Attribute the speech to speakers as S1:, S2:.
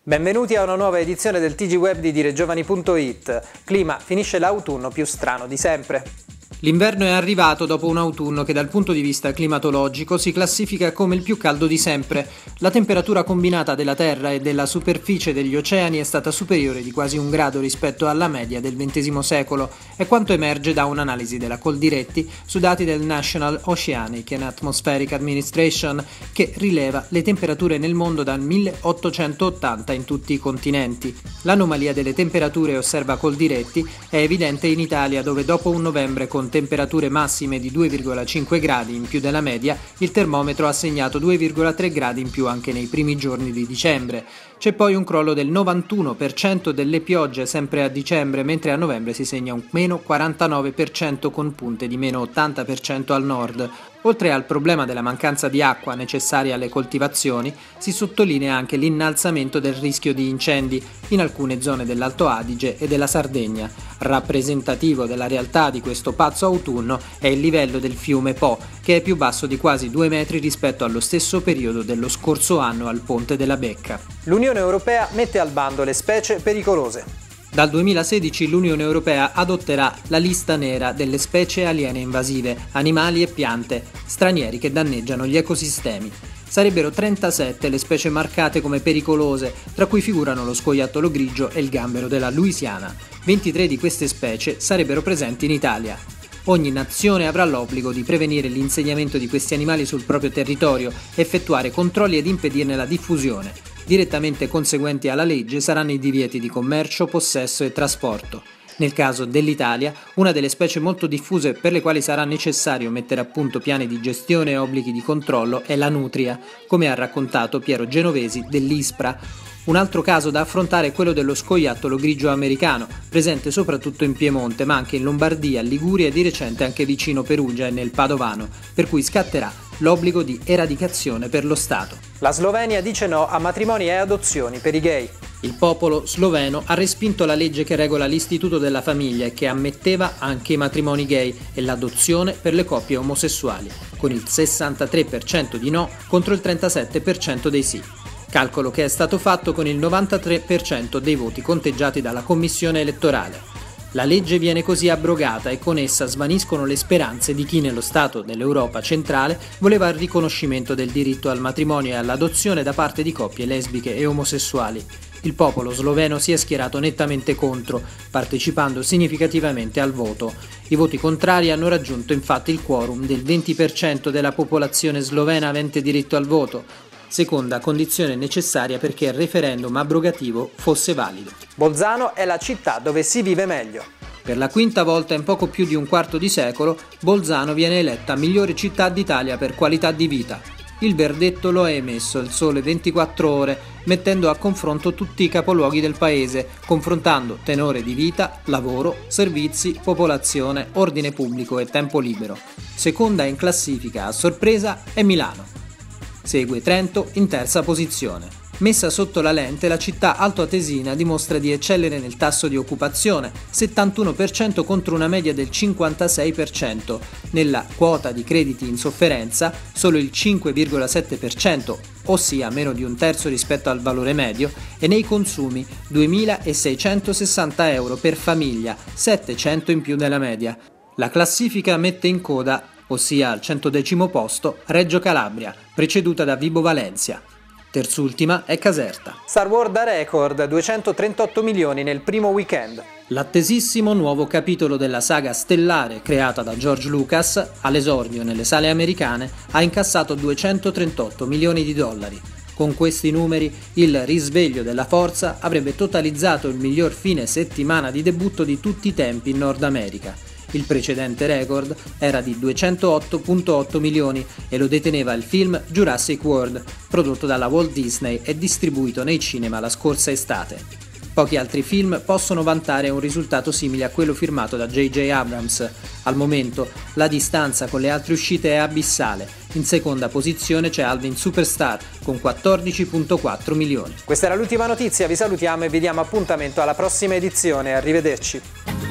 S1: Benvenuti a una nuova edizione del TG Web di Diregiovani.it. Clima, finisce l'autunno più strano di sempre.
S2: L'inverno è arrivato dopo un autunno che dal punto di vista climatologico si classifica come il più caldo di sempre. La temperatura combinata della Terra e della superficie degli oceani è stata superiore di quasi 1 grado rispetto alla media del XX secolo, è quanto emerge da un'analisi della Coldiretti su dati del National Oceanic and Atmospheric Administration, che rileva le temperature nel mondo dal 1880 in tutti i continenti. L'anomalia delle temperature, osserva Coldiretti, è evidente in Italia, dove dopo un novembre con temperature massime di 2,5 gradi in più della media, il termometro ha segnato 2,3 gradi in più anche nei primi giorni di dicembre. C'è poi un crollo del 91% delle piogge sempre a dicembre, mentre a novembre si segna un meno 49% con punte di meno 80% al nord. Oltre al problema della mancanza di acqua necessaria alle coltivazioni, si sottolinea anche l'innalzamento del rischio di incendi in alcune zone dell'Alto Adige e della Sardegna. Rappresentativo della realtà di questo pazzo autunno è il livello del fiume Po, che è più basso di quasi 2 metri rispetto allo stesso periodo dello scorso anno al Ponte della Becca.
S1: L'Unione Europea mette al bando le specie pericolose.
S2: Dal 2016 l'Unione Europea adotterà la lista nera delle specie aliene invasive, animali e piante, stranieri che danneggiano gli ecosistemi. Sarebbero 37 le specie marcate come pericolose, tra cui figurano lo scoiattolo grigio e il gambero della Louisiana. 23 di queste specie sarebbero presenti in Italia. Ogni nazione avrà l'obbligo di prevenire l'insediamento di questi animali sul proprio territorio, effettuare controlli ed impedirne la diffusione. Direttamente conseguenti alla legge saranno i divieti di commercio, possesso e trasporto. Nel caso dell'Italia, una delle specie molto diffuse per le quali sarà necessario mettere a punto piani di gestione e obblighi di controllo è la nutria, come ha raccontato Piero Genovesi dell'ISPRA. Un altro caso da affrontare è quello dello scoiattolo grigio americano, presente soprattutto in Piemonte, ma anche in Lombardia, Liguria e di recente anche vicino Perugia e nel Padovano, per cui scatterà l'obbligo di eradicazione per lo Stato.
S1: La Slovenia dice no a matrimoni e adozioni per i gay.
S2: Il popolo sloveno ha respinto la legge che regola l'istituto della famiglia e che ammetteva anche i matrimoni gay e l'adozione per le coppie omosessuali, con il 63% di no contro il 37% dei sì. Calcolo che è stato fatto con il 93% dei voti conteggiati dalla Commissione elettorale. La legge viene così abrogata e con essa svaniscono le speranze di chi nello Stato dell'Europa centrale voleva il riconoscimento del diritto al matrimonio e all'adozione da parte di coppie lesbiche e omosessuali. Il popolo sloveno si è schierato nettamente contro, partecipando significativamente al voto. I voti contrari hanno raggiunto infatti il quorum del 20% della popolazione slovena avente diritto al voto, seconda condizione necessaria perché il referendum abrogativo fosse valido.
S1: Bolzano è la città dove si vive meglio.
S2: Per la quinta volta in poco più di un quarto di secolo, Bolzano viene eletta migliore città d'Italia per qualità di vita. Il verdetto lo ha emesso il Sole 24 Ore, mettendo a confronto tutti i capoluoghi del paese, confrontando tenore di vita, lavoro, servizi, popolazione, ordine pubblico e tempo libero. Seconda in classifica a sorpresa è Milano. Segue Trento in terza posizione. Messa sotto la lente, la città altoatesina dimostra di eccellere nel tasso di occupazione, 71% contro una media del 56%. Nella quota di crediti in sofferenza, solo il 5,7%, ossia meno di un terzo rispetto al valore medio, e nei consumi 2.660 euro per famiglia, 700 in più della media. La classifica mette in coda, ossia al 110° posto, Reggio Calabria, preceduta da Vibo Valentia. Terzultima è Caserta.
S1: Star Wars da record, 238 milioni nel primo weekend.
S2: L'attesissimo nuovo capitolo della saga stellare creata da George Lucas, all'esordio nelle sale americane, ha incassato 238 milioni di dollari. Con questi numeri, il Risveglio della Forza avrebbe totalizzato il miglior fine settimana di debutto di tutti i tempi in Nord America. Il precedente record era di 208,8 milioni e lo deteneva il film Jurassic World, prodotto dalla Walt Disney e distribuito nei cinema la scorsa estate. Pochi altri film possono vantare un risultato simile a quello firmato da J.J. Abrams. Al momento la distanza con le altre uscite è abissale. In seconda posizione c'è Alvin Superstar con 14,4 milioni.
S1: Questa era l'ultima notizia, vi salutiamo e vi diamo appuntamento alla prossima edizione. Arrivederci.